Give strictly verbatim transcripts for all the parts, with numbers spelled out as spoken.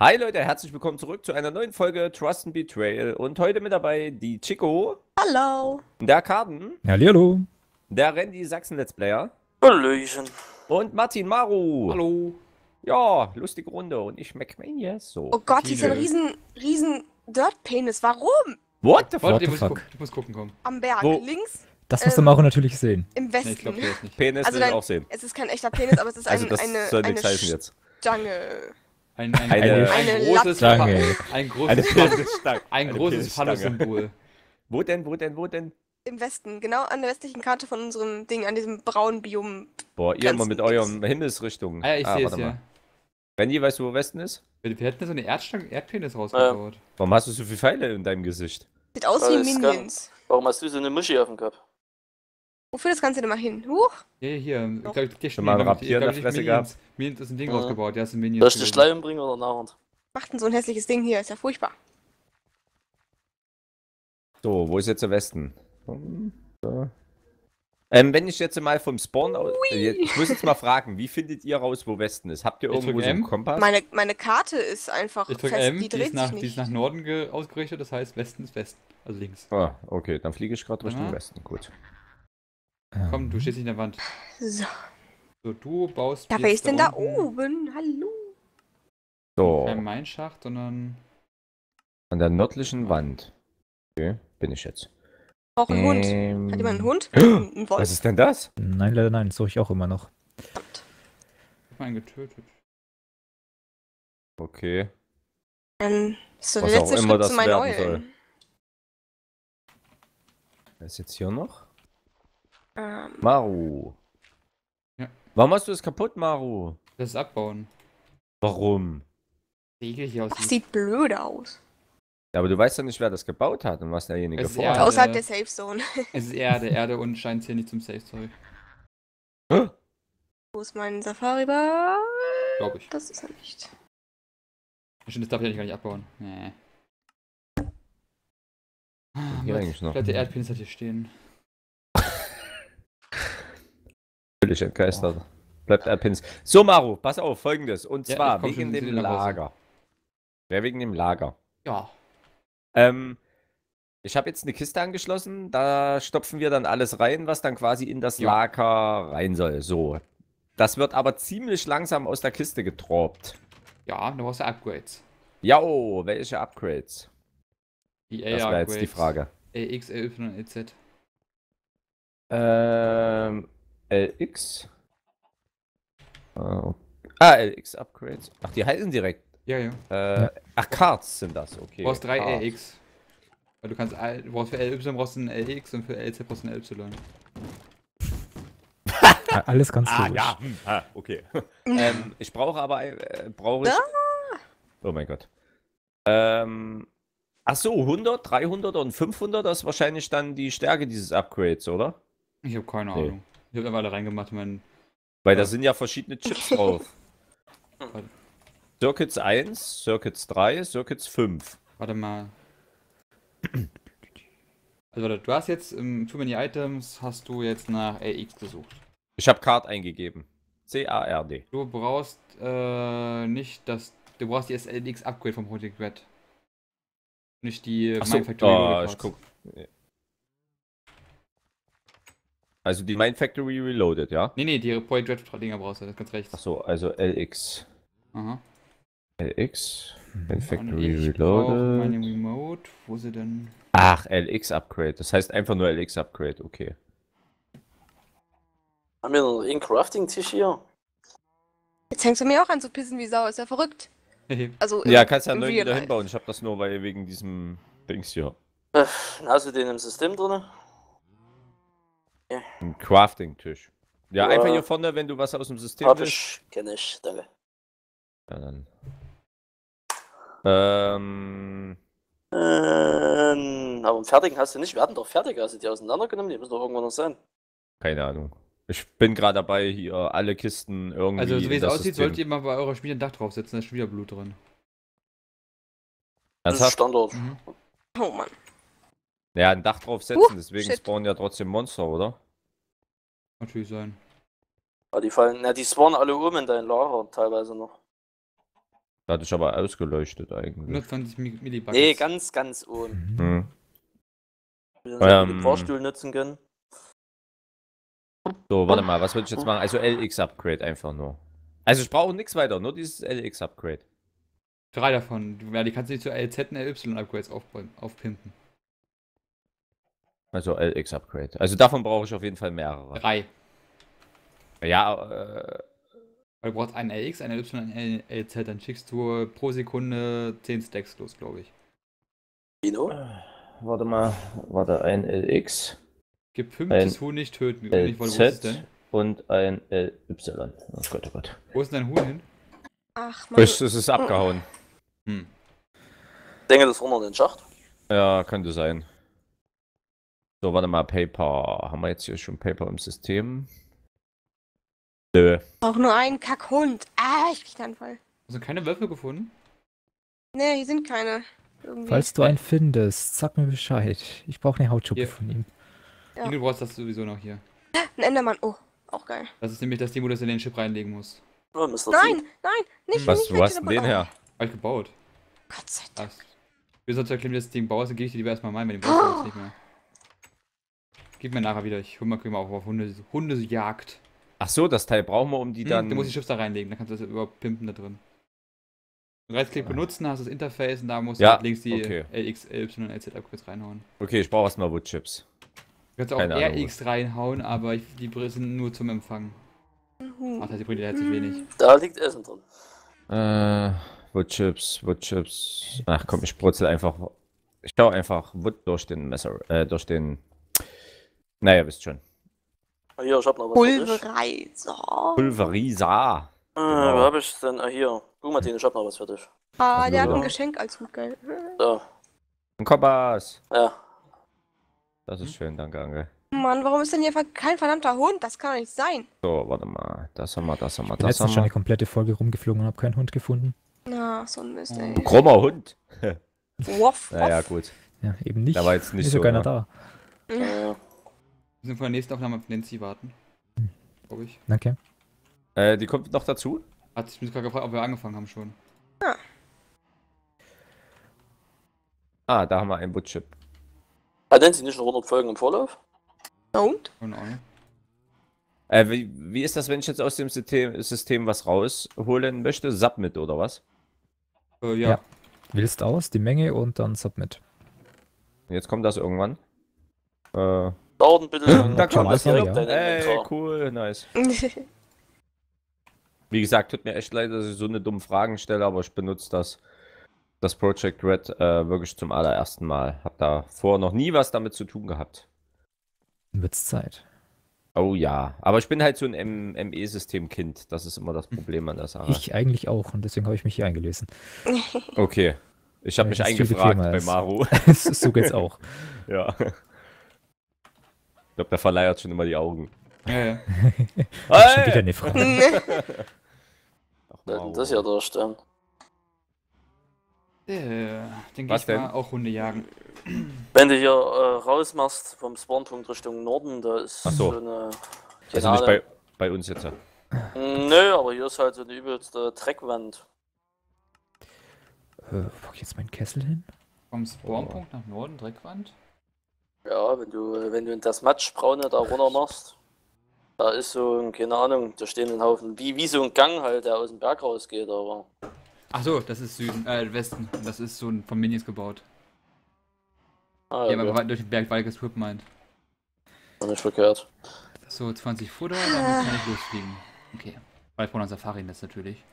Hi Leute, herzlich willkommen zurück zu einer neuen Folge Trust and Betrayal. Und heute mit dabei die Chico, Hallo. der Karten, Hallihallo. der Randy Sachsen Let's Player Hallöchen. und Martin Maru. Hallo. Ja, lustige Runde und ich McMania so. Oh Gott, hier ist ein Viele. riesen, riesen Dirt-Penis. Warum? What the What fuck? the du, musst fuck? gucken, du musst gucken, komm. Am Berg, Wo? links Das muss der Ähm, Maro natürlich sehen. im Nee, Westen. ich glaube das nicht. Penis Also will ich dein- auch sehen. Es ist kein echter Penis, aber es ist Also ein, das eine, soll eine nichts heißen jetzt. Stange. Ein, ein, Eine- ein, Eine großes, Stange. ein Eine großes, Penisstange. ein Eine großes Penisstange. Phallus-Symbol. Wo denn, wo denn, wo denn? Im Westen, genau an der westlichen Karte von unserem Ding, an diesem braunen Biom. Boah, ihr immer mit Grenzen eurem Himmelsrichtung. Ah ja, ich sehe es warte ja. mal. Randy, weißt du, wo Westen ist? Wir, wir hätten da so eine Erdstange, Erdpenis rausgebaut. Warum hast du so viele Pfeile in deinem Gesicht? Sieht aus Weil wie es Minions. Warum hast du so eine Muschi auf dem Kopf? Wofür das Ganze denn mal hin? Huch. Ja, ja, hier. Ich Doch. glaube, ich, Schon mal ein Rapier in der Fresse Minions. Minions ist ein Ding Mhm. rausgebaut. Ja, ist ein Minions. Soll ich die gewesen. Schleim bringen oder nachher? Macht denn so ein hässliches Ding hier? Ist ja furchtbar. So, wo ist jetzt der Westen? Hm, so. Ähm, wenn ich jetzt mal vom Spawn aus. Äh, ich muss jetzt mal fragen, wie findet ihr raus, wo Westen ist? Habt ihr Ich irgendwo drück so einen M. Kompass? Meine, meine Karte ist einfach Ich drücke fest, M, die die dreht ist, nach, sich die ist nicht. nach Norden ge- ausgerichtet, das heißt Westen ist Westen. Also links. Ah, okay, dann fliege ich gerade Richtung Aha. Westen. Gut. Komm, du stehst nicht in der Wand. So. So, du baust. Ja, jetzt wer ist denn da unten oben? Hallo. So, Kein Mineschacht, sondern. an der nördlichen Wand. Okay, bin ich jetzt. Braucht ein Hund. Ähm, Hat jemand einen Hund? Ein ein Wolf? Was ist denn das? Nein, leider nein, das suche ich auch immer noch. Verdammt. Ich hab einen getötet. Okay. Dann ist so der Was auch letzte immer Schritt das zu meinen werden Eulen. soll. Wer ist jetzt hier noch? Ähm, Maru. Ja. Warum hast du es kaputt, Maru? Das ist abbauen. Warum? Segel hier das aussieht. sieht blöd aus. Ja, aber du weißt ja nicht, wer das gebaut hat und was derjenige Es ist vorhat. Erde. Außerhalb der Safe Zone. Es ist Erde, Erde und scheint hier nicht zum Safe-Zeug. Wo ist mein Safari-Bar? Glaube ich. Das ist er nicht. Stimmt, das darf ich eigentlich gar nicht abbauen. Nee. Ah, Hier Gott, eigentlich noch. Bleibt der Erdpenis hat hier stehen. Völlig entgeistert. Bleibt er Pins. So, Maru, pass auf, folgendes. Und Ja, zwar ich komm wegen schon dem wieder nach Hause. Lager. Wer wegen dem Lager? Ja. Ähm, ich habe jetzt eine Kiste angeschlossen. Da stopfen wir dann alles rein, was dann quasi in das Ja. Lager rein soll. So. Das wird aber ziemlich langsam aus der Kiste getroppt. Ja, du brauchst ja Upgrades. Ja, oh, welche Upgrades? Die Das wäre jetzt die Frage. L X, L Y, L Z. Ähm, L X. Oh. Ah, L X Upgrades. Ach, die heißen direkt. Ja, ja. Äh, ach, Cards sind das, okay. Du brauchst drei Cards. L X. Weil du kannst, L- du brauchst für L Y brauchst du ein L X und für L Z brauchst du ein Y. Ja, alles ganz Ah, logisch. ja, hm, ah, okay. ähm, ich brauche aber, äh, brauche ich... Oh mein Gott. Ähm, ach so, hundert, dreihundert und fünfhundert, das ist wahrscheinlich dann die Stärke dieses Upgrades, oder? Ich habe keine Nee. Ahnung. Ich habe einfach alle reingemacht, mein. Weil da Ja. sind ja verschiedene Chips drauf. Circuits eins, Circuits drei, Circuits fünf. Warte mal. Also warte, du hast jetzt im Too Many Items hast du jetzt nach L X gesucht. Ich habe Card eingegeben. C A R D. Du brauchst äh, nicht das. Du brauchst die L X Upgrade vom Project Red. Nicht die Achso, Mine Factory oh, Reloaded ich Cards. guck. Also die Mine Factory Reloaded, ja? Nee, nee, die Project Red Dinger brauchst du, das ist ganz rechts. Achso, also L X. Aha. L X. Mine Und Factory ich brauch meine Reloaded. Remote. Wo sie denn? Ach, L X Upgrade. Das heißt einfach nur L X Upgrade, okay. Haben wir noch einen Crafting-Tisch hier? Jetzt hängst du mir auch an zu pissen wie Sau. Ist ja verrückt. Also Ja, im- kannst ja im neu Real wieder Life. hinbauen. Ich habe das nur weil wegen diesem Dings hier. Äh, Hast du den im System drin? Ein Crafting-Tisch. Ja, Ja. einfach hier vorne, wenn du was aus dem System Hab willst. ich, kenn ich, danke. Ja, dann. Ähm. Ähm, aber einen fertigen hast du nicht. Wir hatten doch fertige, hast du die auseinandergenommen? Die müssen doch irgendwo noch sein. Keine Ahnung. Ich bin gerade dabei, hier alle Kisten irgendwie. Also, so wie in es das aussieht, System- solltet ihr mal bei eurer Schmiede ein Dach draufsetzen, da ist schon wieder Blut drin. Das ist Ernsthaft? Standard. Mhm. Oh Mann. Ja, ein Dach draufsetzen, Huh, deswegen shit. spawnen ja trotzdem Monster, oder? Natürlich sein. Aber die fallen, na, die spawnen alle oben in dein Lager teilweise noch. Da hatte ich aber ausgeleuchtet eigentlich. hundertzwanzig Millibuckets. Nee, ganz, ganz oben. Mhm. Hm. Wir den Ähm. Fahrstuhl nutzen können. So, warte mal, was würde ich jetzt machen? Also L X-Upgrade einfach nur. Also ich brauche nichts weiter, nur dieses L X-Upgrade. Drei davon. Ja, die kannst du nicht zu L Z und L Y-Upgrades aufpimpen. Also L X-Upgrade. Also davon brauche ich auf jeden Fall mehrere. Drei. Ja, äh, Weil du brauchst einen L X, einen Y und einen L Z. Dann schickst du pro Sekunde zehn Stacks los, glaube ich. Kino? warte mal, warte, ein L X, Gepimptes Huhn nicht töten. L Nicht, wo ist es denn? Z und ein L Y. Oh Gott, oh Gott. Wo ist denn dein Huhn hin? Ach man. Es ist abgehauen. Hm. Ich denke, das runter in den Schacht. Ja, könnte sein. So, warte mal, Paper. Haben wir jetzt hier schon Paper im System? Nö. Auch nur ein Kackhund. Ah, ich krieg einen Anfall. Hast du keine Wölfe gefunden? Nee, hier sind keine. Irgendwie. Falls du einen findest, sag mir Bescheid. Ich brauche eine Hautschuppe Hier. von ihm. Ja. Du brauchst das sowieso noch hier. Ein Endermann. Oh, auch geil. Das ist nämlich das Ding, wo du das in den Chip reinlegen musst. Oh, Mister Nein, nein, nicht Was, nicht wo hast du welche den her? Hab ich gebaut. Gott sei Dank. Was? Wir sonst erklären, wie das Ding baust, dann gebe ich dir lieber erstmal mein, weil den brauchst du jetzt nicht mehr. Gib mir nachher wieder, ich hol mal, mal auch auf Hunde, Hundejagd. Ach so, das Teil brauchen wir, um die Hm, dann... du musst die Chips da reinlegen, dann kannst du das überpimpen da drin. Rechtsklick benutzen, hast das Interface und da musst du Ja, halt links die okay. L X, L Y und L Z Upgrades reinhauen. Okay, ich brauche erstmal Woodchips. Du kannst auch Keine Ahnung. R X reinhauen, aber ich, die sind nur zum Empfang. Ach, die bringen dir herzlich wenig. Da liegt Essen drin. Äh, Woodchips, Woodchips. Ach komm, ich brutzel einfach... Ich schau einfach Wood durch den Messer, äh, durch den... Naja, wisst schon. Hier, ich hab noch was für dich. Pulverizer. Pulverisa. Äh, Genau. wo hab ich denn? Ah, hier. Guck Martin, ich hab noch was für dich. Ah, der hat Ja. ein Geschenk als Hut, geil. So, Ein Kompass. ja. Das ist schön, danke, Angel. Mann, warum ist denn hier kein verdammter Hund? Das kann doch nicht sein. So, warte mal. Das haben wir, das haben wir, Ich bin das letztens haben schon eine wir. komplette Folge rumgeflogen und habe keinen Hund gefunden. Na, so ein Mist, ey. Krummer Hund. Woff, Naja, woff. gut. Ja, eben nicht. Da war jetzt nicht Ist so, ja keiner ne? da. Ja, ja. Wir müssen vor der nächsten Aufnahme auf Nancy warten. Glaube ich. Danke. Äh, die kommt noch dazu? Hat sich mich gerade gefragt, ob wir angefangen haben schon. Ah, da haben wir einen Woodchip. Hat Nancy nicht noch hundert Folgen im Vorlauf? Und? Keine Ahnung. Äh, wie, wie ist das, wenn ich jetzt aus dem System, System was rausholen möchte? Submit oder was? Äh, ja. Ja. Wählst aus, die Menge und dann Submit. Jetzt kommt das irgendwann. Äh, Dauert ein bisschen, Da dann kommt machst das, direkt ja. deinen ey, Inventar. cool, nice. Wie gesagt, tut mir echt leid, dass ich so eine dumme Fragen stelle, aber ich benutze das, das Project Red äh, wirklich zum allerersten Mal. Hab da vorher noch nie was damit zu tun gehabt. Dann wird's Zeit. Oh ja, aber ich bin halt so ein M E-System-Kind. Das ist immer das Problem an der Sache. Ich eigentlich auch und deswegen habe ich mich hier eingelesen. Okay. Ich habe Weil mich das viel eingefragt bequemer bei ist. Maru. So geht's auch. Ja. Ich glaube, der verleiert schon immer die Augen. Ja, ja. Schon wieder eine Frage. Ach, Das Maru. ist ja der Stern. Äh, dann geh Was ich mal denn? auch Hunde jagen. Wenn du hier äh, raus machst vom Spawnpunkt Richtung Norden, da ist Ach so. so eine... Also nicht bei, bei uns jetzt. Nö, aber hier ist halt so eine übelste Dreckwand. Äh, wo hab ich jetzt meinen Kessel hin? Vom Spawnpunkt nach Norden, Dreckwand. Ja, wenn du, wenn du in das Matschbraune da runter machst, da ist so, ein, keine Ahnung, da stehen ein Haufen, wie, wie so ein Gang halt, der aus dem Berg rausgeht, aber... Ach so, das ist Süden, äh, Westen. Das ist so ein, von Minions gebaut. Ah, Die ja, haben okay. aber durch den Berg Walkes Whip meint. Nicht verkehrt. So, zwanzig Futter, dann kann ich losfliegen. Okay. Weil ich brauche noch Safari-Netz natürlich.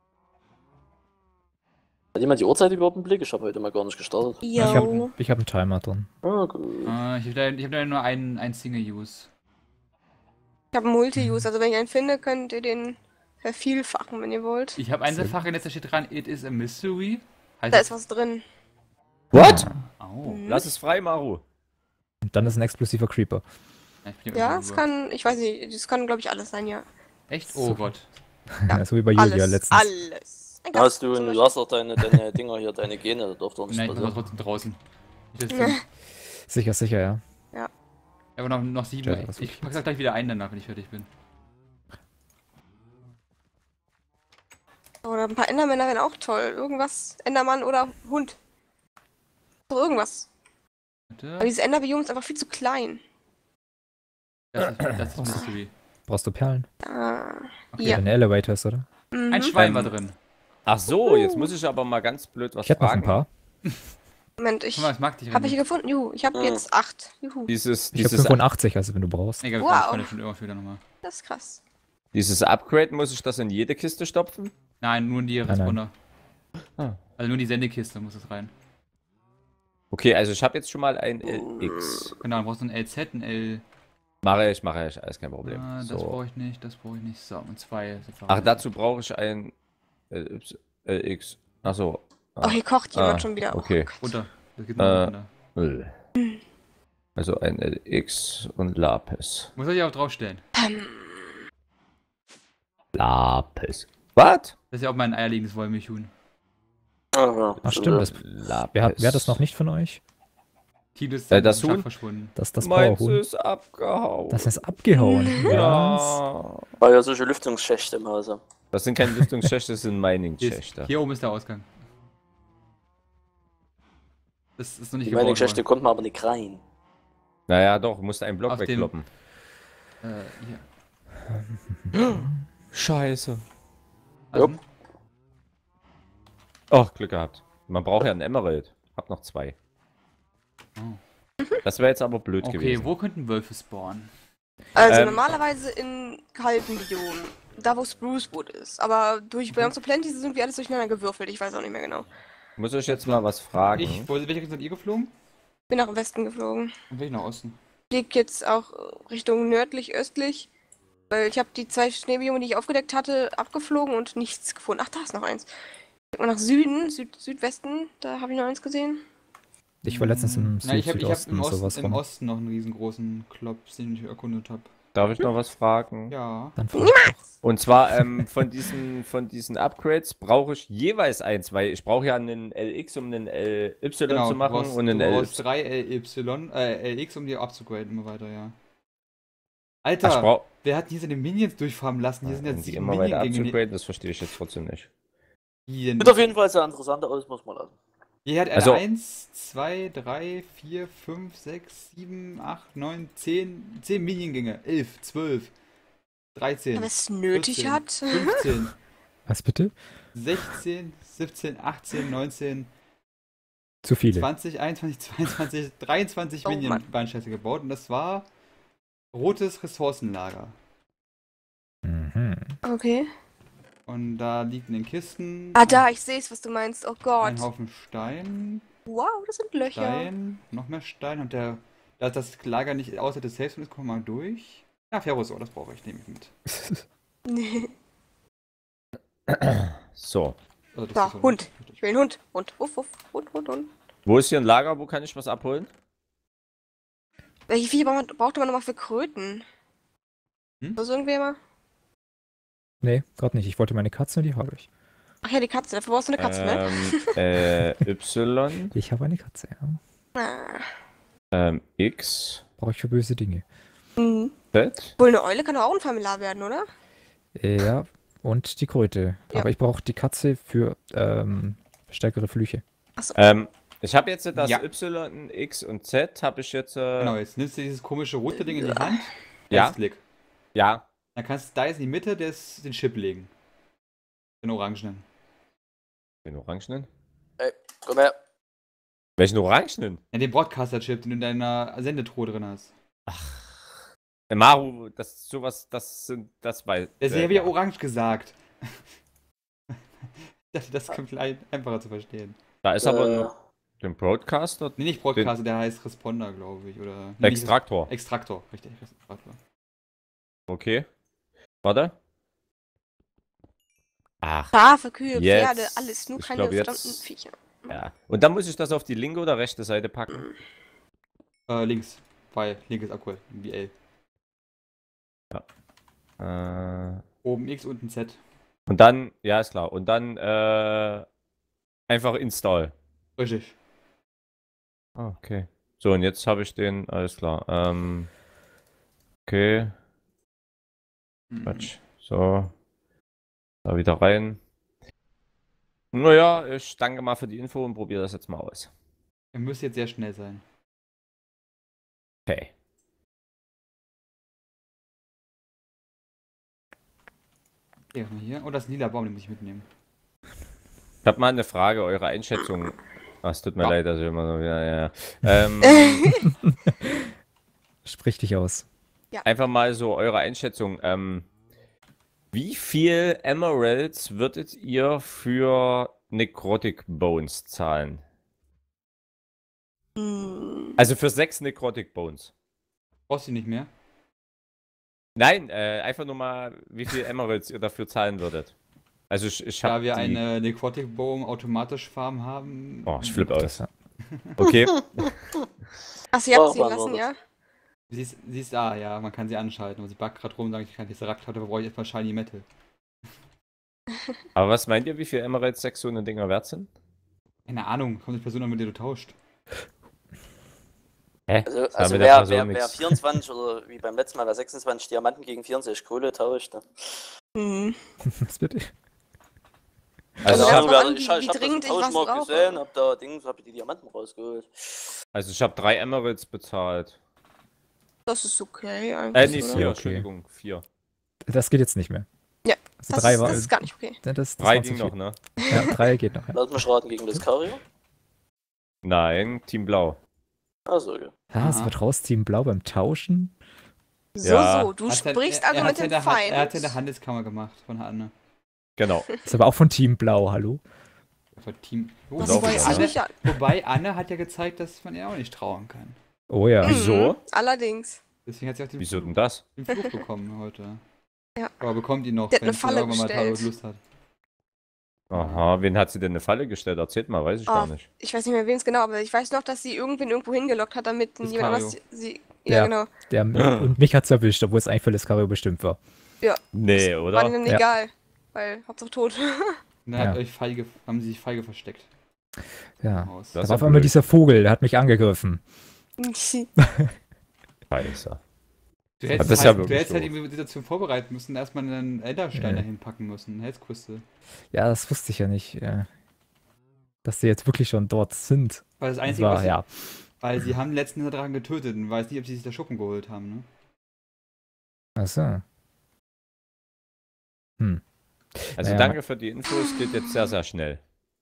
Hat jemand die Uhrzeit überhaupt im Blick? Ich habe heute mal gar nicht gestartet. Ich habe Yo. ich hab einen Timer drin. Ah, gut. Äh, ich habe leider, ich hab leider nur einen, einen Single-Use. Ich habe Multi-Use, also wenn ich einen finde, könnt ihr den vervielfachen, wenn ihr wollt. Ich habe ein Sehr Safari-Netz, da steht dran, it is a mystery. Heißt Da das- ist was drin. What? Au. Mhm. Lass es frei, Maru. Und dann ist ein explosiver Creeper. Ja, ich bin hier Ja, irgendwo es drüber. kann, ich weiß nicht, das kann glaube ich alles sein, ja. Echt? Oh So. Gott. Ja, so wie bei Julia Alles, letztens. alles. Ein Hast du, Gast zum du Beispiel. hast doch deine, deine Dinger hier, deine Gene, da durfte doch nichts Nein, ich bin aber passieren. trotzdem draußen. Ich das Ding- Sicher, sicher, ja. aber noch, noch sieben. Ja, das ich ist pack's auch gleich wieder ein danach, wenn ich fertig bin. Oh, dann ein paar Endermänner wären auch toll. Irgendwas, Endermann oder Hund. So irgendwas. Aber Warte. dieses Enderbiom ist einfach viel zu klein. Das ist, das ist Mystery. Brauchst du Perlen? Ah, Okay. ja. Deine Elevators, oder? Mhm. Ein Schwein Ähm, war drin. Ach so, jetzt muss ich aber mal ganz blöd was Ich hätte noch ein fragen. paar. Moment, ich Guck mal, das mag dich habe ich gefunden. Juhu, ich habe Hm. jetzt acht. Juhu, Dieses, Ich habe dieses, fünfundachtzig, also wenn du brauchst. Egal, Wow. wow. Ich fand schon irgendwas wieder nochmal. das ist krass. dieses Upgrade, muss ich das in jede Kiste stopfen? Nein, nur in die nein. Responder. Ah. Also nur in die Sendekiste muss das rein. Okay, also ich habe jetzt schon mal ein L X. Genau, dann brauchst du ein L Z, ein L. Mache ich, mache ich, alles kein Problem. Ah, das so. brauche ich nicht, das brauche ich nicht. So, und zwei. Ach, dazu brauche ich ein L Y, L X. Ach so. Oh, hier kocht jemand Ah, schon wieder. Oh okay. Gott. Runter. Das geht noch Äh. runter. Öl. Also ein L X und Lapis. Muss ich auch draufstellen. Ähm, Lapis. Was? Das ist ja auch mein eierlegendes Wollmilchhuhn. Aha, Ach stimmt, das, Lapis. wer, hat, wer hat das noch nicht von euch? Tilo ist Äh, im das Schacht Huhn? verschwunden. Das ist das Meins Powerhuhn. ist abgehauen. Das ist abgehauen. Was? ja. War ja solche Lüftungsschächte im Hause. Das sind keine Lüftungsschächte, das sind Hier, ist, Mining-Schächte. hier oben ist der Ausgang. Das ist noch nicht Die meine gebaut Schächte worden. kommt man aber nicht rein. Naja, doch, musst einen Block Auf dem- wegkloppen. Äh, hier. Scheiße. Also, Jupp. Oh, Glück gehabt. Man braucht ja einen Emerald. Hab noch zwei. Oh. Das wäre jetzt aber blöd Okay, gewesen. wo könnten Wölfe spawnen? Also Ähm. normalerweise in kalten Biomen. Da wo Sprucewood ist. Aber durch Beyond the Plenty ist irgendwie alles durcheinander gewürfelt. Ich weiß auch nicht mehr genau. Muss ich jetzt mal was fragen? Ich, wo, welche Richtung seid ihr geflogen? Bin nach Westen geflogen. Und welche nach Osten? Flieg jetzt auch Richtung nördlich, östlich. Weil ich habe die zwei Schneebiome, die ich aufgedeckt hatte, abgeflogen und nichts gefunden. Ach, da ist noch eins. Guck mal nach Süden, Süd, Südwesten, da habe ich noch eins gesehen. Ich war letztens im Nein, ich habe hab Süd-Südosten im, sowas Osten, im rum. Osten noch einen riesengroßen Klops, den ich erkundet habe. Darf ich noch was fragen? Ja. Dann fahr ich doch. Und zwar ähm, von diesen von diesen Upgrades brauche ich jeweils eins, weil ich brauche ja einen L X, um einen L Y Genau, zu du machen brauchst, und einen du L brauchst Y. drei L Y, äh, L X, um die abzugraden immer weiter, ja. Ach, ich Alter, brauch, wer hat hier seine Minions durchfahren lassen? Hier sind um jetzt die sieben immer weiter Minion-Gänge. abzugraden, das verstehe ich jetzt trotzdem nicht. Hier, Sieht auf jeden Fall sehr interessant aus, muss man lassen. hier hat er Also- eins, zwei, drei, vier, fünf, sechs, sieben, acht, neun, zehn, zehn Minion-Gänge. elf, zwölf, dreizehn, Wer es nötig vierzehn, hat. fünfzehn, Was bitte? sechzehn, siebzehn, achtzehn, neunzehn, Zu viele. zwanzig, einundzwanzig, zweiundzwanzig, dreiundzwanzig Oh, Minion Mann. waren scheiße gebaut und das war rotes Ressourcenlager. Mhm. Okay. Und da liegt in den Kisten Ah, da, ich sehe es, was du meinst. Oh ein Gott. Haufen Stein, Wow, das sind Löcher. Stein, noch mehr Stein und der, da das Lager nicht außer des Safe ist, kommen wir mal durch. Ja, Ferrosor, das brauche ich, nehme ich mit. Nee. So, Also das Da, ist so- Hund. Ich will einen Hund. Hund. Wuff, wuff. Hund, Hund, Hund. wo ist hier ein Lager? Wo kann ich was abholen? Welche Viecher braucht man- brauchte man nochmal für Kröten? Hm? Was irgendwer? Nee, gerade nicht. Ich wollte meine Katze und die habe ich. Ach ja, die Katze. Dafür brauchst du eine Katze, ne? ähm, äh, Y, Ich habe eine Katze, ja. Ah. ähm, X, Brauche ich für böse Dinge. Mhm. Z. Wohl eine Eule kann doch auch ein Familiar werden, oder? Ja, und die Kröte. Ja. Aber ich brauche die Katze für ähm, stärkere Flüche. Ähm, ich habe jetzt das Ja. Y, X und Z, habe ich jetzt. Äh, Genau, jetzt nimmst du dieses komische rote Ding in die Hand. Ja. Rechtsklick. Ja, Dann kannst du da jetzt in die Mitte des, den Chip legen. Den orangenen. den Orangenen. Ey, komm her. Welchen Orangenen? Ja, den Broadcaster-Chip, den du in deiner Sendetruhe drin hast. Äh, Maru, das sowas, das sind, das weiß. Der ist äh, ja wieder orange gesagt. Ich dachte, das kommt leicht einfacher zu verstehen. Da ist aber Äh, noch den Broadcaster, Nee, nicht Broadcaster, der heißt Responder, glaube ich. Oder. Nee, nicht Extraktor. Res- Extraktor, richtig. Extraktor. Okay. Warte. Ach, Schafe, Kühe, Jetzt. Pferde, alles. Nur Ich keine glaub, jetzt- verdammten Viecher. ja. Und dann muss ich das auf die linke oder rechte Seite packen. Äh, links. Weil linkes Abgeholt. Wie L. Äh, Oben X, unten Z. und dann, ja, ist klar. Und dann äh, einfach install. Richtig. Ah, okay. So, und jetzt habe ich den, alles klar. Ähm, okay, Mhm. Quatsch. So. Da wieder rein. Naja, ich danke mal für die Info und probiere das jetzt mal aus. Er müsste jetzt sehr schnell sein. Okay. Hier, mal hier. Oh, das ist ein lila Baum, den muss ich mitnehmen. Ich habe mal eine Frage, eure Einschätzung. Ah, es tut mir Ja. leid, dass ich immer so, ja, ja. Ähm, Sprich dich aus. einfach mal so eure Einschätzung. Ähm, wie viel Emeralds würdet ihr für Necrotic Bones zahlen? Hm. Also für sechs Necrotic Bones. Brauchst du nicht mehr? Nein, äh, einfach nur mal, wie viel Emeralds ihr dafür zahlen würdet. Also ich, ich habe Da wir die... eine Necrotic Boom automatisch Farm haben. Oh, ich flippe aus. Das, Okay. Ach, sie hat Oh, ziehen wann lassen, war ja? Sie ist, sie ist da, ja, man kann sie anschalten. Und sie backt gerade rum, sage ich, kann diese Rakt, dafür brauche ich erstmal Shiny Metal. Aber was meint ihr, wie viel Emeralds sechs so eine Dinger wert sind? Keine Ahnung, kommt die Person an, mit der du tauscht. Hä? Also, Das hat also mit der wer, Person wer, wer nix. vierundzwanzig oder wie beim letzten Mal wer sechsundzwanzig Diamanten gegen vierundsechzig Kohle tauscht. Ne? Hm. das wird, Also Also ich das habe kommt an, ich, wie- ich, wie hab das im dringend ich was Tauschmarkt brauche. gesehen, hab da Dings, hab die Diamanten rausgeholt. also ich hab drei Emeralds bezahlt. Das ist okay Äh, eigentlich, nee, oder? vier, Ja, okay. Entschuldigung, vier. das geht jetzt nicht mehr. Ja, Also Das, drei ist, war, das ist gar nicht okay. das, das Drei war zu ging viel. noch, ne? Ja, drei geht noch. Ja. Lass mich raten gegen Lucario. Nein, Team Blau. Achso, okay. Ah, es Aha. wird raus Team Blau beim Tauschen. So, Ja. so, du Hat sein- sprichst er, also er mit hat's dem in der Hand- Feind. Er hat in der Handelskammer gemacht von Anne. Genau. Ist aber auch von Team Blau, hallo? Von Team. Oh, Das Ist auch wobei, wieder, weiß ich ne? nicht an. wobei Anne hat ja gezeigt, dass man ihr auch nicht trauen kann. Oh ja. Wieso? Mhm, allerdings. Deswegen hat sie auch den, Wieso Fluch, denn das? den Fluch bekommen heute. Ja. Aber bekommt ihn noch, Der hat wenn eine sie Falle irgendwann mal gestellt. Talos Lust hat. Aha, wen hat sie denn eine Falle gestellt? Erzählt mal, weiß ich Ah, gar nicht. Ich weiß nicht mehr, wen es genau, aber ich weiß noch, dass sie irgendwen irgendwo hingelockt hat, damit Das jemand Mario. anders sie. Ja, Ja. genau. Der, und mich hat's erwischt, obwohl es eigentlich für Lescario bestimmt war. Nee, War oder? ihnen Ja. egal. Weil, Hauptsache tot. Und dann hat Ja. euch feige, haben sie sich feige versteckt. Ja. Im Haus. Das Da ist war ja auf einmal blöd. dieser Vogel, der hat mich angegriffen. Scheiße. Du Das hättest, ist ja halt, du wirklich hättest halt doof. die Situation vorbereiten müssen, erstmal einen Elderstein Ja. dahin packen müssen, einen Herzkristall. Ja, das wusste ich ja nicht. äh, Dass die jetzt wirklich schon dort sind. Weil das Das Einzige, war, was sie, ja. weil sie haben den letzten Hinterdrachen getötet und weiß nicht, ob sie sich da Schuppen geholt haben, ne? Achso. Hm. Also Naja, danke für die Infos, geht jetzt sehr, sehr schnell.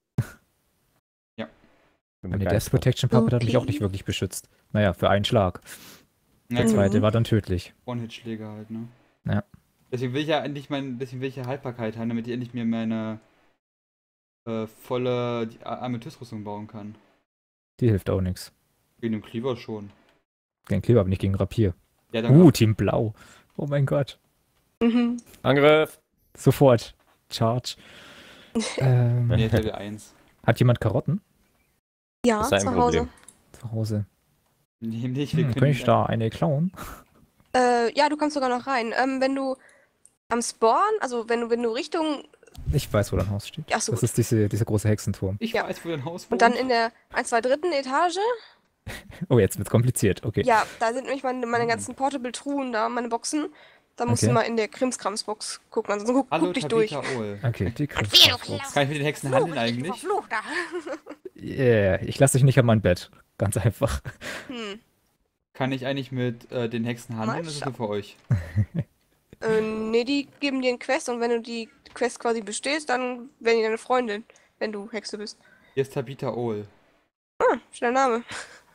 Ja. Bin Meine Death begeistert. Protection Puppet hat mich auch Okay. nicht wirklich beschützt. Naja, für einen Schlag. Ja, Der Mhm. zweite war dann tödlich. One-Hit-Schläge halt, ne? Ja. Deswegen will ich ja endlich mein, deswegen will ich ja Haltbarkeit haben, damit ich endlich mir meine äh, volle die A- Amethyst-Rüstung bauen kann. Die hilft auch nichts. Gegen den Cleaver schon. Gegen Kleber, aber nicht gegen Rapier. Ja, dann Uh, Team Blau. Oh mein Gott. Mhm. Angriff! Sofort. Charge. ähm, nee, Level eins. hat jemand Karotten Ja, Das ist ein zu Hause. zu Hause? Nee, nicht, wir Hm, können kann ich da eine klauen? Äh, ja, du kannst sogar noch rein. Ähm, wenn du am Spawn, also wenn du, wenn du Richtung Ich weiß, wo dein Haus steht. Ach so, Das gut. ist diese, dieser große Hexenturm. Ich Ja. weiß, wo dein Haus wohnt. und dann in der ein, zwei dritten Etage, Oh, jetzt wird's kompliziert. Okay. ja, da sind nämlich meine, meine ganzen Portable-Truhen da, meine Boxen. Da musst Okay. du mal in der Krimskrams-Box gucken, ansonsten guck, Hallo, guck dich durch. Tabitha Ohl. Okay, die Kann Kann ich mit den Hexen handeln eigentlich? Verfluchter. Yeah, ich lasse dich nicht an mein Bett. Ganz einfach. Hm. Kann ich eigentlich mit äh, den Hexen handeln? Mal Das ist nur für euch. Äh, nee, die geben dir einen Quest und wenn du die Quest quasi bestehst, dann werden die deine Freundin, wenn du Hexe bist. Hier ist Tabitha Ohl. Ah, schöner Name.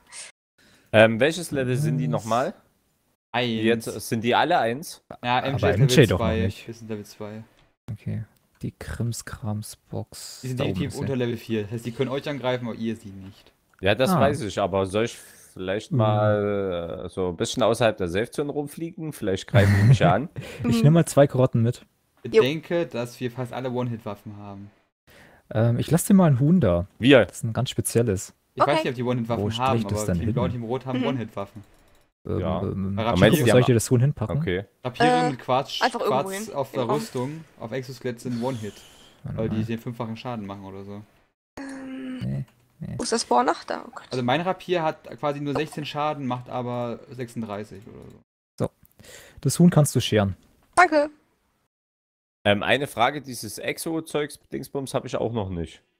Ähm, welches Level sind die nochmal? Eins. Jetzt sind die alle eins. ja, M J Aber ist M J Level doch noch zwei. nicht. Wir sind Level zwei. Okay. Die Krimskrams-Box. Die sind da oben definitiv ist sie. unter Level vier. Das heißt, die können euch angreifen, aber ihr sie nicht. Ja, das Ah. weiß ich, aber soll ich vielleicht mal äh, so ein bisschen außerhalb der Safe-Zone rumfliegen? Vielleicht greifen die mich ja an. Ich Hm. nehme mal zwei Karotten mit. Ich Jo. denke, dass wir fast alle One-Hit-Waffen haben. Ähm, ich lasse dir mal ein Huhn da. Wir. Das ist ein ganz spezielles. Ich Okay. weiß nicht, ob die One-Hit-Waffen Wo haben, stricht es aber denn Team Blau und hin? Team Rot haben Mhm. One-Hit-Waffen. Ähm, Ja. ähm, Aber wo meinst du, die soll ich haben- dir das Huhn hinpacken? Okay. Rapiere Äh, mit Quarz, einfach irgendwo Quarz hin, auf im der Raum. Rüstung, auf Exoskelett sind One-Hit, Warte weil die mal. den fünffachen Schaden machen oder so. Ähm, Nee. wo ist das Spawn? Ach, da, oh Gott. Also mein Rapier hat quasi nur sechzehn Schaden, macht aber sechsunddreißig oder so. Das Huhn kannst du scheren. Danke. Ähm, eine Frage, dieses Exo-Zeugs, Dingsbums, habe ich auch noch nicht.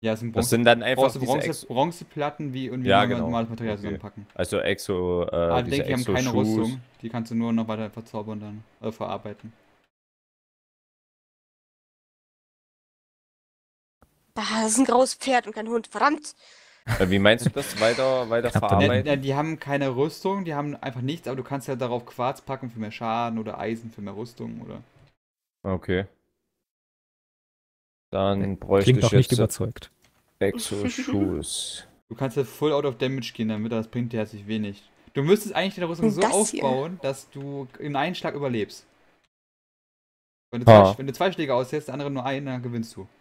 Ja, es sind Das Bronze, sind dann einfach Bronze, diese Bronze, Exo, Bronzeplatten, wie und wie Ja, man genau. normales Material Okay. zusammenpacken. also Exo, äh, Ah, ich diese denke, die haben keine Exo-Shoes. Rüstung. Die kannst du nur noch weiter verzaubern dann. Äh, verarbeiten. Ah, das ist ein graues Pferd und kein Hund. Verdammt! Äh, Wie meinst du das? Weiter, weiter Knapp daneben. Ja, verarbeiten? ja, die haben keine Rüstung, die haben einfach nichts, aber du kannst ja darauf Quarz packen für mehr Schaden oder Eisen für mehr Rüstung oder. Okay. Dann bräuchte Klingt ich doch nicht jetzt überzeugt. Exo-Shoes. Du kannst ja full out of damage gehen damit, das bringt dir herzlich wenig. Du müsstest eigentlich deine Rüstung Und so das hier? aufbauen, dass du in einen Schlag überlebst. Wenn du Ah. zwei, wenn du zwei Schläge aussetzt, der andere nur einen, dann gewinnst du.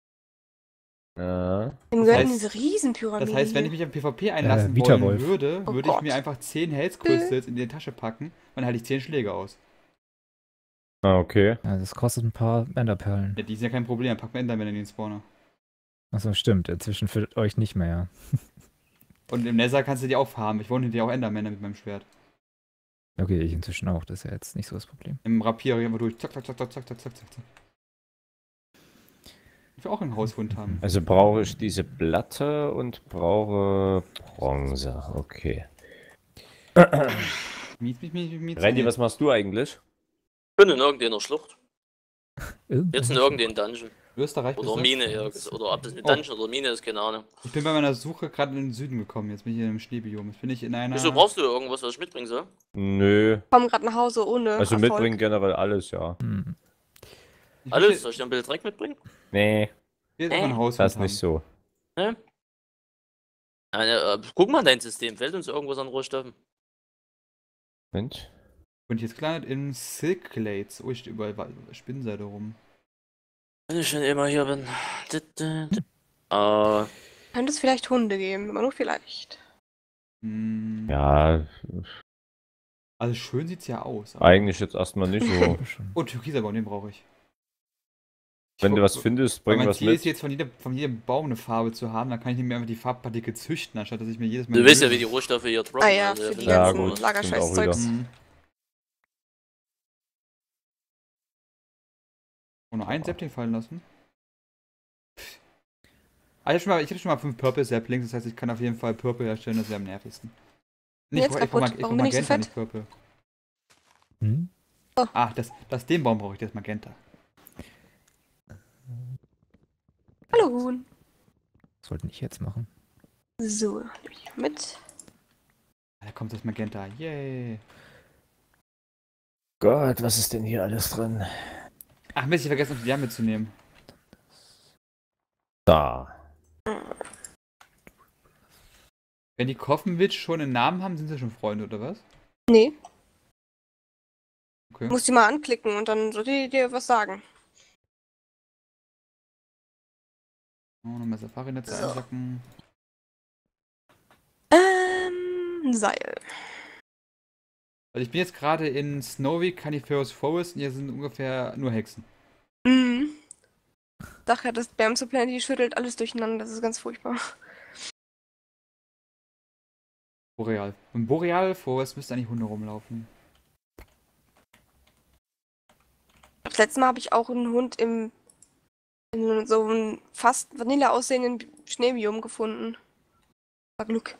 Ja. Dem Das gehören heißt- diese Riesenpyramiden. Das heißt, wenn ich hier. mich am PvP einlassen Äh, Vita wollen Wolf. würde, Oh würde ich Gott. mir einfach zehn Health Crystals in die Tasche packen, dann halte ich zehn Schläge aus. Ah, okay. Ja, das kostet ein paar Enderperlen. Ja, die sind ja kein Problem, pack mir Enderman in den Spawner. Achso, stimmt. Inzwischen für euch nicht mehr, ja. Und im Nether kannst du die auch farmen. Ich wollte dir auch Endermänner mit meinem Schwert. Okay, ich inzwischen auch. Das ist ja jetzt nicht so das Problem. Im Rapier einfach durch. Zack, zack, zack, zack, zack, zack, zack, zack. Ich will auch einen Haushund haben. Also brauche ich diese Platte und brauche Bronze. Okay. Miet, miet, miet, miet. Randy, was machst du eigentlich? Ich bin in irgendeiner Schlucht. Irgendwann Jetzt in schon. irgendeinen Dungeon. Österreich Oder bist Mine, du? ja. Oder ob das eine Oh. Dungeon oder Mine ist, keine Ahnung. Ich bin bei meiner Suche gerade in den Süden gekommen. Jetzt bin ich hier im Schneebiom. Jetzt bin ich in einer. Wieso brauchst du irgendwas, was ich mitbringen soll? Nö. Ich komme gerade nach Hause ohne Also Erfolg. mitbringen generell alles, ja. Hm. Ich Alles? möchte- Soll ich dir ein bisschen Dreck mitbringen? Nee, Ich will jetzt auch ein Haushund das haben. nicht so. Ne? Ja, ne, äh, guck mal in dein System. Fällt uns irgendwas an Rohstoffen? Moment. Bin ich jetzt gelandet in Silk Glades. Oh, ich stehe überall Wa- Spinnenseite rum. Wenn ich schon immer hier bin. Äh, Könnte es vielleicht Hunde geben, aber nur vielleicht. Hm. Ja, Also schön sieht's ja aus. aber- eigentlich jetzt erstmal nicht so. Schon. Oh, Türkiserbaum, den brauche ich. Wenn du was guck- findest, Weil bring mein was Ziel ist mit. jetzt von, jeder, von jedem Baum eine Farbe zu haben, dann kann ich mir einfach die Farbpartikel züchten, anstatt dass ich mir jedes Mal. du weißt ja, wie löse. die Rohstoffe hier droppen. Ah ja, also, für die ja, Ja, ganzen gut, stimmt Lagerscheißzeugs. auch Mhm. Und nur einen Sapling fallen lassen. Ah, ich habe schon, mal- ich hab schon mal fünf Purple Saplings, das heißt, ich kann auf jeden Fall Purple herstellen, das wäre am nervigsten. Nee, Jetzt ich, brauch- ich, brauch kaputt. Mag- ich Warum brauch bin ich so Magenta, fett? nicht Purple. Hm? Ah, das, das, den Baum brauche ich, das Magenta. Hallo Huhn. Was wollte ich jetzt machen? So, nehme ich mit. Ah, da kommt das Magenta, yay. Gott, was ist denn hier alles drin? Ach Mist, ich vergessen, die Jam mitzunehmen. Da. Wenn die Koffenwitch schon einen Namen haben, sind sie schon Freunde, oder was? Nee, Okay. musst die mal anklicken und dann soll die dir was sagen. Oh, nochmal Safari-Netze So. einsacken. Ähm, ein Seil. Also ich bin jetzt gerade in Snowy Coniferous Forest und hier sind ungefähr nur Hexen. Mhm. Sache, das Bam to Plenty schüttelt alles durcheinander, das ist ganz furchtbar. Boreal. Im Boreal Forest müsste eigentlich Hunde rumlaufen. Das letzte Mal habe ich auch einen Hund im in so einem fast vanilla aussehenden Schneebiom gefunden. War Glück.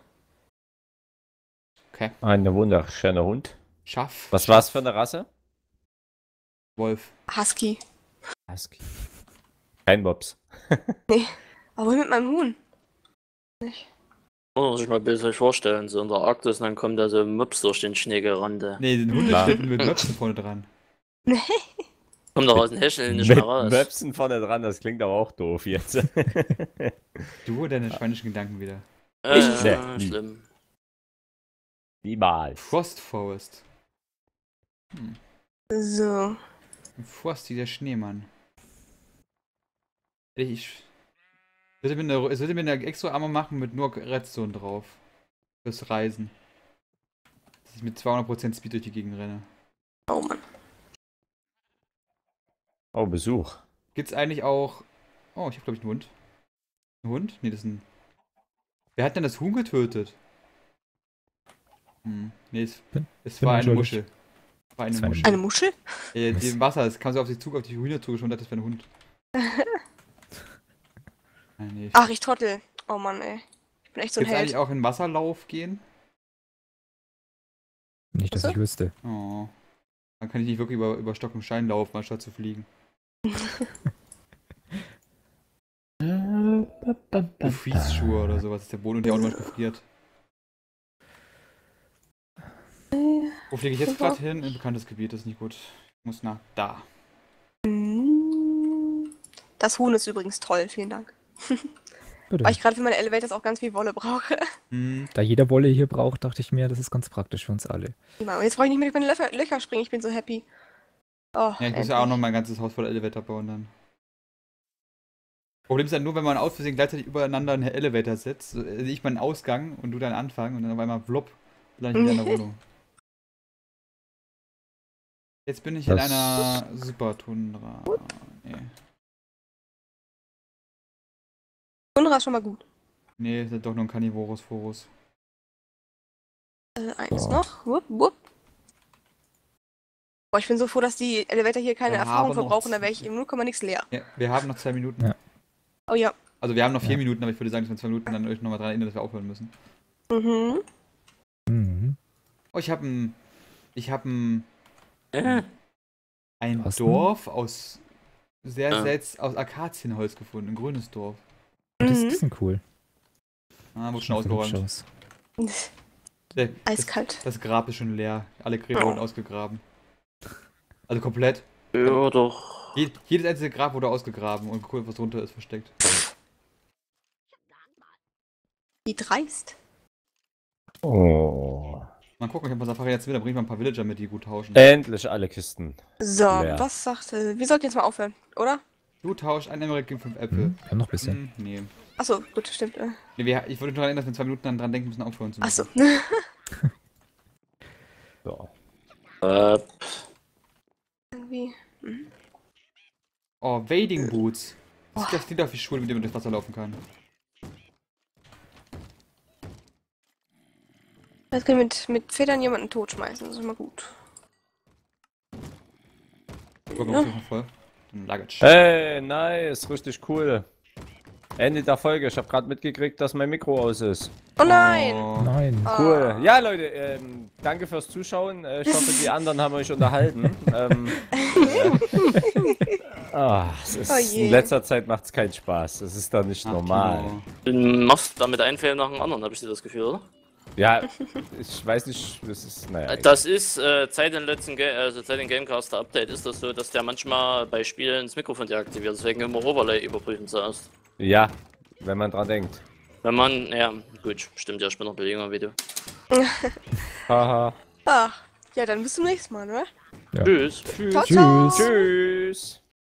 Okay. Ein wunderschöner Hund. Schaff. Was war's für eine Rasse? Wolf. Husky. Husky. Kein Mops. Aber wohin mit meinem Huhn? Nicht. Muss man sich mal bildlich vorstellen. So in der Arktis, und dann kommt da so ein Mops durch den Schnee gerannt. Nee, den Hundeschlitten mit Möpsen vorne dran. Kommt doch aus dem Häscheln nicht Mit mehr raus. Möpsen vorne dran, das klingt aber auch doof jetzt. Du und deine schweinischen Gedanken wieder. Äh, Nee, nie. schlimm. Niemals. Frost Forest. Hm. So. Frosty, der Schneemann. Ich würde mir eine, ich würde mir eine extra Armor machen mit nur Redstone drauf. Fürs Reisen. Dass ich mit zweihundert Prozent Speed durch die Gegend renne. Oh Mann. Oh, Besuch. Gibt's eigentlich auch... Oh, ich habe glaube ich einen Hund. Ein Hund? Nee, das ist ein... Wer hat denn das Huhn getötet? Hm, nee, es, Bin- es bin war eine entschuldigt. Muschel. War eine Es war eine Muschel. Eine Muschel? Äh, die im Wasser, es kam so auf sich zu, auf die Hühner zugeschoben, das war ein Hund. Nein, nee. Ach, ich trottel. Oh Mann, ey. Ich bin echt so ein Jetzt eigentlich Held. auch in Wasserlauf gehen? Nicht, dass Achso? ich wüsste. Oh. Dann kann ich nicht wirklich über, über Stock und Stein laufen, anstatt zu fliegen. Gefrießschuhe oder sowas, dass der Boden und die automatisch gefriert. Wo fliege ich jetzt gerade hin? In ein bekanntes Gebiet, das ist nicht gut. Ich muss nach da. Das Huhn ist übrigens toll, vielen Dank. Bitte. Weil ich gerade für meine Elevators auch ganz viel Wolle brauche. Hm. Da jeder Wolle hier braucht, dachte ich mir, das ist ganz praktisch für uns alle. Und jetzt brauche ich nicht mehr durch meine Löcher, Löcher springen, ich bin so happy. Oh, Ja, ich muss ja auch noch mein ganzes Haus voller Elevator bauen dann. Problem ist dann nur, wenn man aus Versehen gleichzeitig übereinander einen Elevator setzt, also ich meinen Ausgang und du deinen Anfang und dann auf einmal vlopp, lande ich wieder in der Wohnung. Jetzt bin ich in Das- einer Super-Tundra. Nee. Tundra ist schon mal gut. Nee, ist doch nur ein Carnivorus Forus. Äh, eins So. noch. Wupp, wupp. Boah, ich bin so froh, dass die Elevator hier keine Wir Erfahrung haben noch verbrauchen, da z- wäre ich im null Komma nix leer. Ja, wir haben noch zwei Minuten. Ja. Oh ja. Also wir haben noch vier Ja. Minuten, aber ich würde sagen, dass wir in zwei Minuten dann euch nochmal dran erinnern, dass wir aufhören müssen. Mhm. Mhm. Oh, ich habe ein... Ich habe ein... Äh, Ein Was denn? Dorf aus... Sehr Ja. selts aus Akazienholz gefunden, ein grünes Dorf. Das Mhm. ist ein cool. Ah, wurde schon Sieht hübsch ausgeräumt. aus. Der, das, Eiskalt. das Grab ist schon leer. Alle Gräber wurden ausgegraben. Also komplett. ja, doch. Je, jedes einzelne Grab wurde ausgegraben und geguckt, was drunter ist, versteckt. Wie dreist. Oh. Mal gucken, ich habe mal Safari jetzt wieder, bringe ich mal ein paar Villager mit, die gut tauschen. Endlich alle Kisten. So, Leer. was sagt. Äh, wir sollten jetzt mal aufhören, oder? Du tauschst ein Emerald gegen fünf Äpfel. Hm, wir haben noch ein bisschen. Hm, nee. Achso, gut, stimmt. Äh. nee wir, ich wollte nur daran erinnern, dass wir in zwei Minuten dann dran denken müssen, aufhören zu müssen. Achso. So. Äh, Irgendwie. Oh, Wading Boots. Das das klingt auf wie Schuhe, mit denen man durchs Wasser laufen kann. Jetzt können wir mit, mit Federn jemanden totschmeißen, das ist immer gut. Guck mal, noch voll. Dann Luggage. Hey, nice, richtig cool. Ende der Folge. Ich habe gerade mitgekriegt, dass mein Mikro aus ist. Oh nein! Oh. Nein. Cool. Ja, Leute, ähm, danke fürs Zuschauen. Äh, ich hoffe, die anderen haben euch unterhalten. ähm, äh, ah, es ist, Oh je. in letzter Zeit macht es keinen Spaß. Es ist doch nicht Ach, normal. Timo. du machst damit einen Fehler nach dem anderen, habe ich dir das Gefühl, oder? Ja, ich weiß nicht, das ist, naja. Das ist äh, seit dem letzten Ga also seit dem Gamecaster Update ist das so, dass der manchmal bei Spielen das Mikrofon deaktiviert, deswegen immer Overlay überprüfen zuerst. Ja, wenn man dran denkt. Wenn man, ja, gut, stimmt ja, ich bin noch Belegung am Video. Haha. Ach, ja, dann bis zum nächsten Mal, oder? Ja. Tschüss. Ciao, ciao! Tschüss.